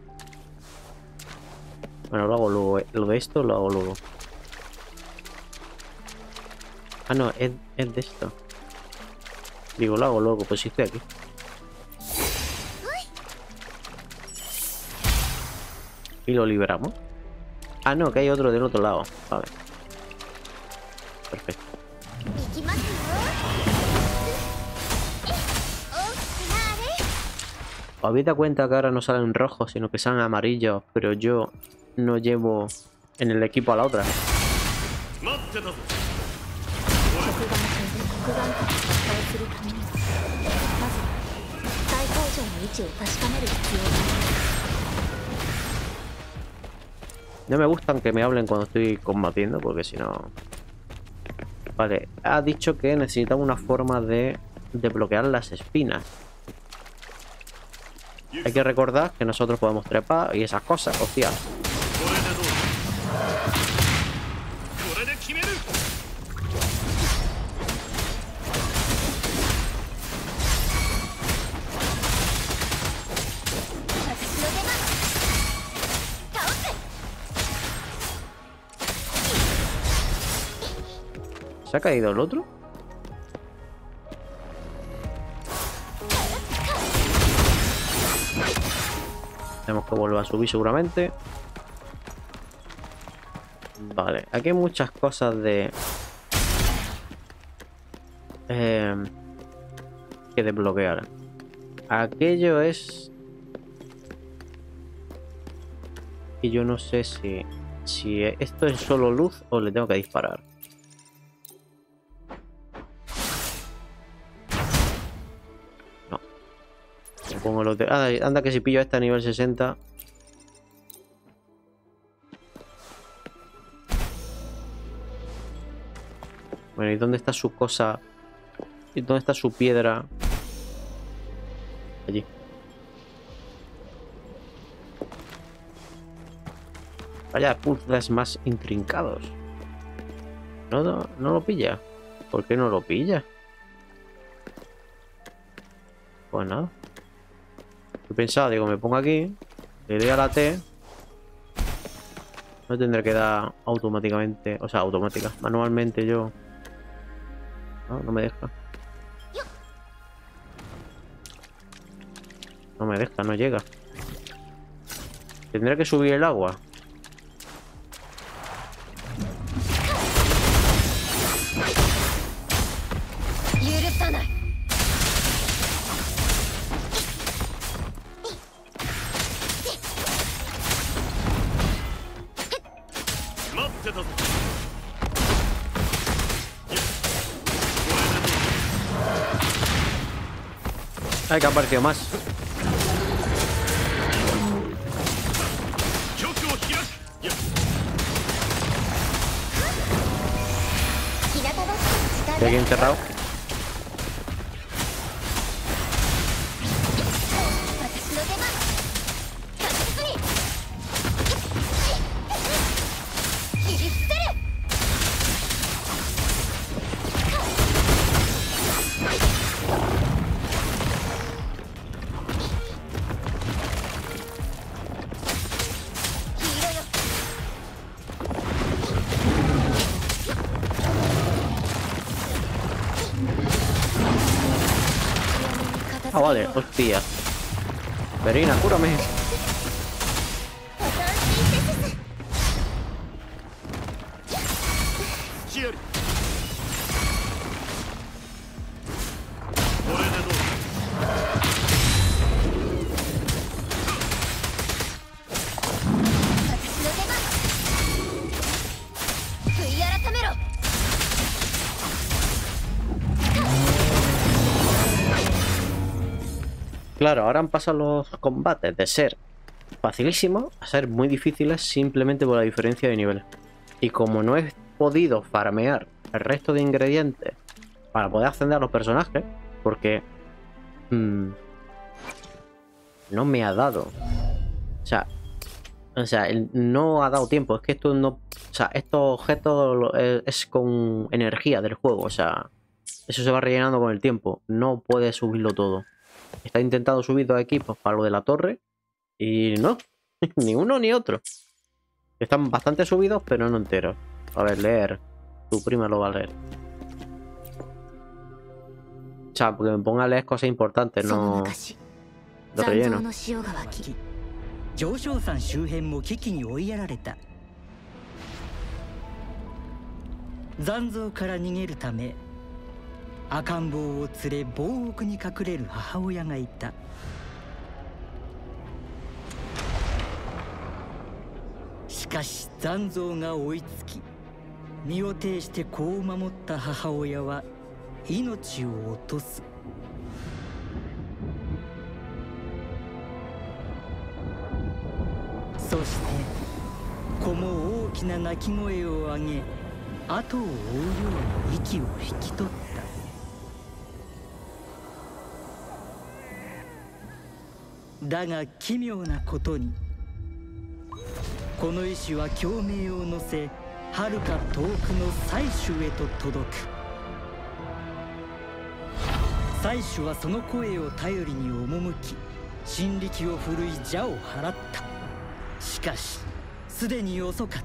Bueno, lo hago luego. Lo de esto lo hago luego. Ah, no, es, es de esto. Digo, lo hago luego, pues si estoy aquí. Y lo liberamos. Ah, no, que hay otro del otro lado. Vale. Perfecto. ¿Os habéis dado cuenta que ahora no salen rojos, sino que salen amarillos? Pero yo no llevo en el equipo a la otra. No me gustan que me hablen cuando estoy combatiendo, porque si no... Vale, ha dicho que necesitamos una forma de desbloquear las espinas. Hay que recordar que nosotros podemos trepar y esas cosas, hostia. ¿Se ha caído el otro? Tenemos que volver a subir seguramente. Vale, aquí hay muchas cosas de... Eh, que desbloquear. Aquello es... Y yo no sé si... Si esto es solo luz o le tengo que disparar. Pongo los de... ah, anda que si pillo esta a nivel sesenta. Bueno, ¿y dónde está su cosa? ¿Y dónde está su piedra? Allí. Vaya, puzzles más intrincados. No, no, no lo pilla. ¿Por qué no lo pilla? Pues nada. He pensado, digo, me pongo aquí, le doy a la T, no tendré que dar automáticamente, o sea, automática, manualmente yo. No, no me deja. No me deja, no llega. Tendré que subir el agua. Ay, que ha aparecido más. Estoy aquí encerrado. Ah, vale, hostia. Verina, cúrame. Claro, ahora han pasado los combates de ser facilísimos a ser muy difíciles simplemente por la diferencia de niveles. Y como no he podido farmear el resto de ingredientes para poder ascender a los personajes, porque mmm, no me ha dado. O sea, o sea, no ha dado tiempo. Es que esto no... O sea, estos objetos es, es con energía del juego. O sea, eso se va rellenando con el tiempo. No puedes subirlo todo. Está intentando subir dos equipos para lo de la torre y no, ni uno ni otro. Están bastante subidos, pero no enteros. A ver, leer. Tu prima lo va a leer. O sea, porque me ponga a leer cosas importantes, no de relleno. 上昇山周辺も危機に追いやられた。残像から逃げるため赤ん坊を連れ防奥に隠れる母親がいた。しかし残像が追いつき身を挺して子を守った母親は命を落とす。そして子も大きな泣き声を上げ後を追うように息を引き取った。だが奇妙なことにこの石は共鳴を乗せ遥か遠くの採取へと届く。採取はその声を頼りに赴き神力を振るい邪を払った。しかしすでに遅かった。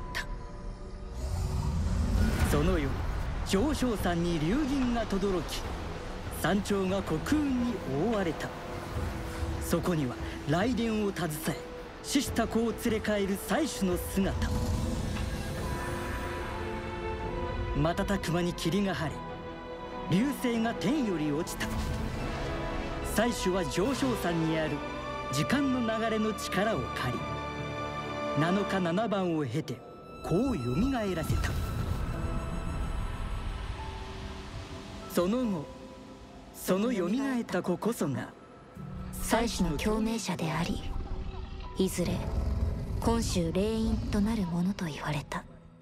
その夜上昇山に流銀が轟き山頂が黒雲に覆われた。そこには雷電を携え死した子を連れ帰る採取の姿。瞬く間に霧が晴れ流星が天より落ちた。採取は上昇山にある時間の流れの力を借りなのかななばんを経て子をよみがえらせた。その後そのよみがえった子こそが祭祀の共鳴者でありいずれ今週霊因となるものと言われた。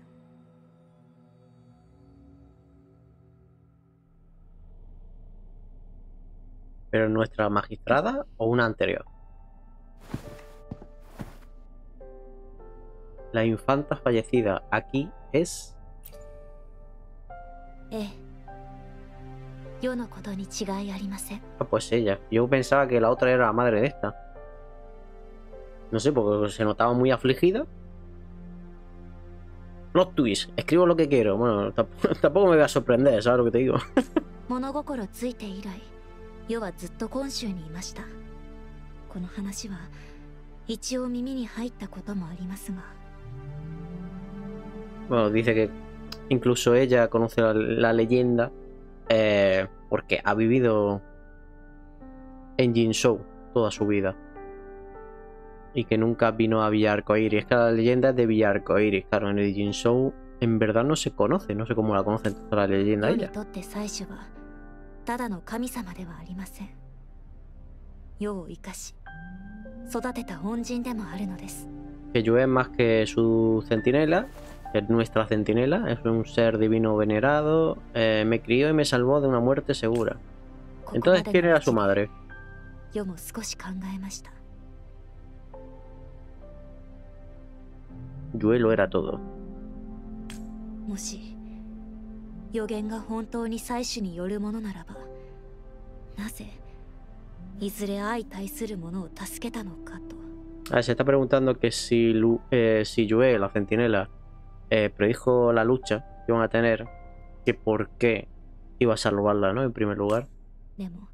¿Pero nuestra magistrada o una anterior? La infanta fallecida aquí es... ええ。世のことに違いありません。 Ah, pues ella. Yo pensaba que la otra era la madre de esta. No sé, porque se notaba muy afligida. Plot twist. Escribo lo que quiero. Bueno, tampoco, tampoco me voy a sorprender, ¿sabes lo que te digo? 物心ついて以来世はずっと今週にいました。この話は一応耳に入ったこともありますが。 Bueno, dice que incluso ella conoce la, la leyenda eh, porque ha vivido en Jinzhou toda su vida y que nunca vino a Villa Arcoíris. Es que la leyenda es de Villa Arcoíris. Claro, en el Jinzhou en verdad no se conoce, no sé cómo la conocen toda la leyenda ella. 世を生かし育てた恩人でもあるのです。 Que Yue es más que su centinela, es nuestra centinela, es un ser divino venerado, eh, me crió y me salvó de una muerte segura. Entonces, ¿quién era su madre? 世も少し考えました。 Yue lo era todo. もし予言が本当に祭司によるものならば、なぜいずれ相対するものを助けたのかと。 Ah, se está preguntando que si, Lu, eh, si Yue, la centinela, eh, predijo la lucha que iban a tener, que por qué iba a salvarla, ¿no? En primer lugar. でも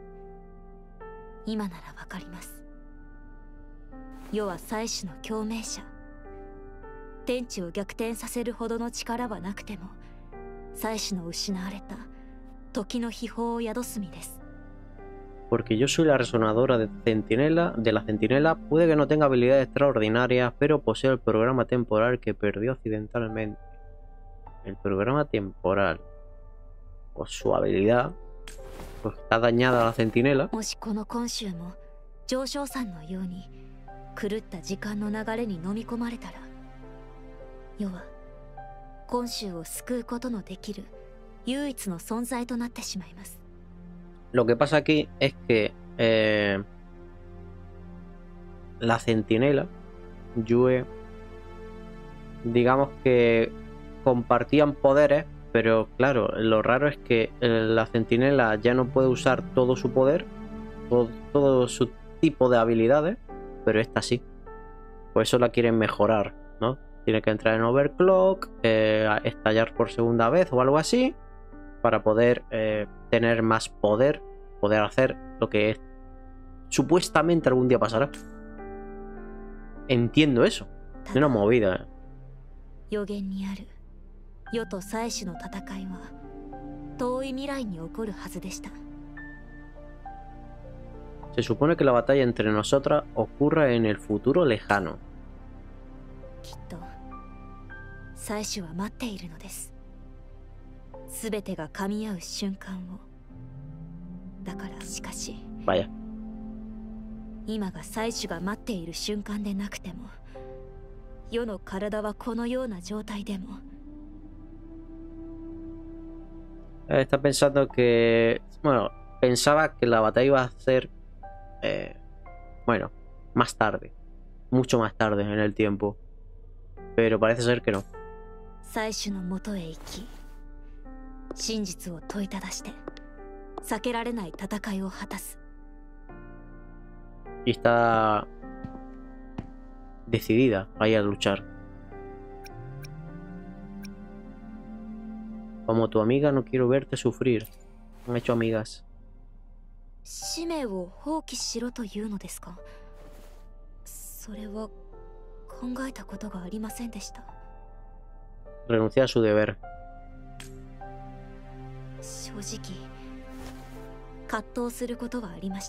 今ならわかります。世は祭司の共鳴者。天地を逆転させるほどの力はなくても、祭司の失われた時の秘宝を宿す身です。 Porque yo soy la resonadora de centinela, de la centinela, puede que no tenga habilidades extraordinarias, pero posee el programa temporal que perdió accidentalmente. El programa temporal, pues su habilidad, pues está dañada la centinela. もしこの今週も上昇山のように狂った時間の流れに飲み込まれたら、世は今週を救うことのできる唯一の存在となってしまいます。 Lo que pasa aquí es que eh, la centinela, Yue, digamos que compartían poderes, pero claro, lo raro es que eh, la centinela ya no puede usar todo su poder, todo, todo su tipo de habilidades, pero esta sí. Por eso la quieren mejorar, ¿no? Tiene que entrar en overclock, eh, estallar por segunda vez o algo así, para poder eh, tener más poder, poder hacer lo que es, supuestamente algún día pasará. Entiendo eso. Es una movida. 予言にある世と祭司の戦いは遠い未来に起こるはずでした。 Se supone que la batalla entre nosotras ocurra en el futuro lejano. きっと祭司は待っているのです。 すべてが噛み合う瞬間を。だからしかし、 Vaya. 今が祭司が待っている瞬間でなくても、世の体はこのような状態でも。 Está pensando que, bueno, pensaba que la batalla iba a ser, eh, bueno, más tarde, mucho más tarde en el tiempo, pero parece ser que no. 祭司の元へ行き、真実を問いただして避けられない戦いを果たす。 Y está decidida a ir a luchar. Como tu amiga no quiero verte sufrir. Han hecho amigas. 使命を放棄しろというのですか。それは考えたことがありませんでした。 Renuncia a su deber. 正直葛藤することはありました。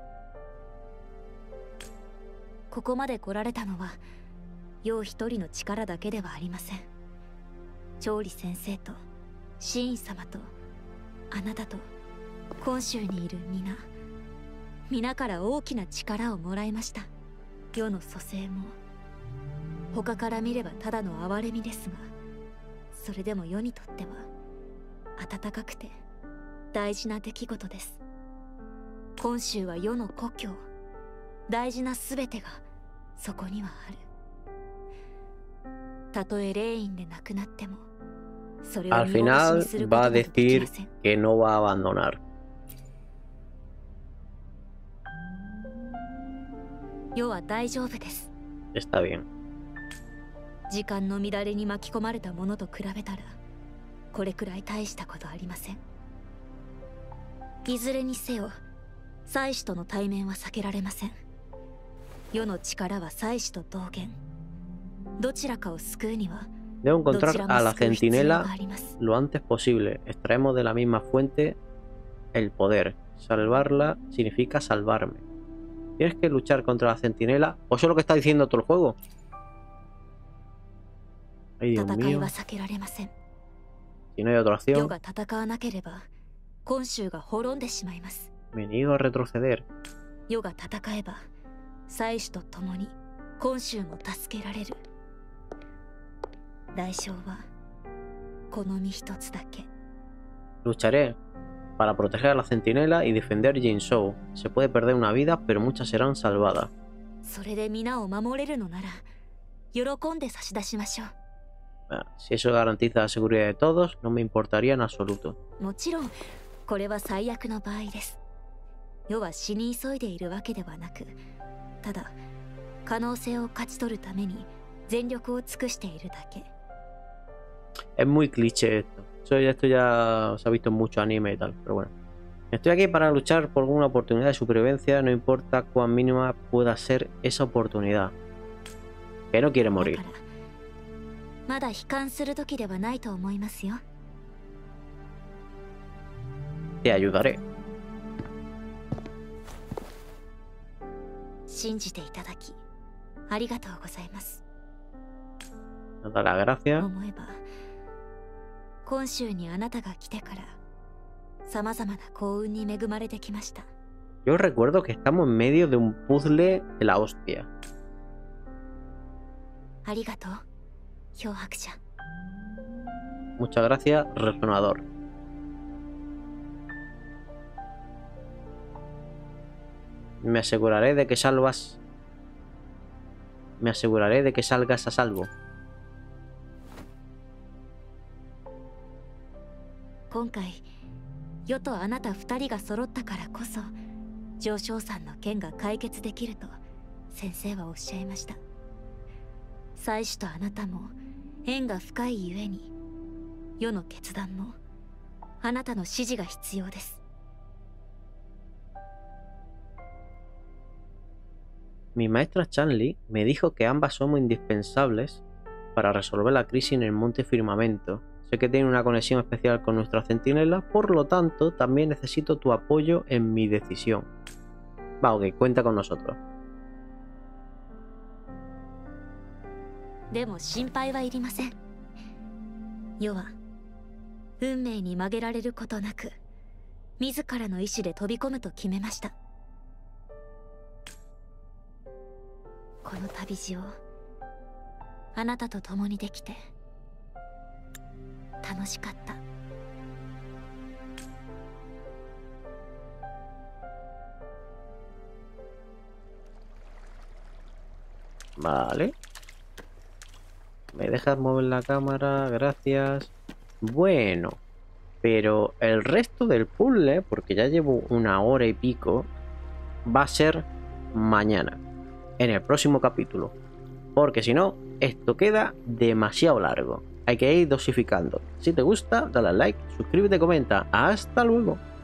ここまで来られたのは陽一人の力だけではありません。調理先生とシーン様とあなたと今州にいる皆皆から大きな力をもらいました。世の蘇生も他から見ればただの哀れみですが、それでも世にとっては温かくて大事な出来事です。今週は世の故郷、大事なすべてがそこにはある。たとえ霊院で亡くなっても、それを Al 見逃し final にするこ va と a などできま decir せん。 que no va a abandonar. 世は大丈夫です。 Está bien. 時間の乱れに巻き込まれたものと比べたらこれくらい大したことありません。いずれにせよ祭司との対面は避けられません。世の力は祭司と同源、どちらかを救うには Debo ど encontrar ちらも a la 救う必要が centinela あります。 lo antes posible. Extraemos de la misma fuente el poder. Salvarla significa salvarme. Tienes que luchar contra la centinela. ¿O eso es lo que está diciendo todo el juego? Ay, Dios 戦い mío. は避けられません。 Si no hay otra 世 opción, が戦わなければ今週が滅んでしまいます。 me niego a retroceder. 世が戦えば妻子と共に今週も助けられる。代償はこの身一つだけ。 Lucharé para proteger a la centinela y defender Jinzhou. Se puede perder una vida, pero muchas serán salvadas. それで皆を守れるのなら喜んで差し出しましょう。 Ah, si eso garantiza la seguridad de todos, no me importaría en absoluto. もちろんこれは最悪の場合です。世は死に急いでいるわけではなく、ただ可能性を勝ち取るために全力を尽くしているだけ。 Es muy cliché esto. Eso ya, esto ya se ha visto en mucho anime y tal, pero bueno. Estoy aquí para luchar por una oportunidad de supervivencia, no importa cuán mínima pueda ser esa oportunidad. Que no quiere morir. まだ悲観する時ではないと思いますよ。 Te ayudaré. 信じていただきありがとうございます。 Nos da la gracia. 思えば今週にあなたが来てから様々な幸運に恵まれてきました。 Yo recuerdo que estamos en medio de un puzzle de la hostia. ありがとう、漂白者。 Muchas gracias, resonador. Me aseguraré de que salvas. Me aseguraré de que salgas a salvo. 今回世とあなた二人が揃ったからこそ上昇さんの件が解決できると先生はおっしゃいました。妻子とあなたも縁が深いゆえに世の決断もあなたの指示が必要です。 Mi maestra Chanli me dijo que ambas somos indispensables para resolver la crisis en el Monte Firmamento. Sé que tiene una conexión especial con nuestra centinela, por lo tanto, también necesito tu apoyo en mi decisión. Va, ok, cuenta con nosotros. でも心配はいりません。世は運命に曲げられることなく自らの意志で飛び込むと決めました。 この旅路をあなたと共にできて楽しかった。 Vale. ¿Me dejas mover la cámara? Gracias. Bueno. Pero el resto del puzzle, porque ya llevo una hora y pico, va a ser mañana. En el próximo capítulo. Porque si no, esto queda demasiado largo. Hay que ir dosificando. Si te gusta, dale al like, suscríbete, comenta. ¡Hasta luego!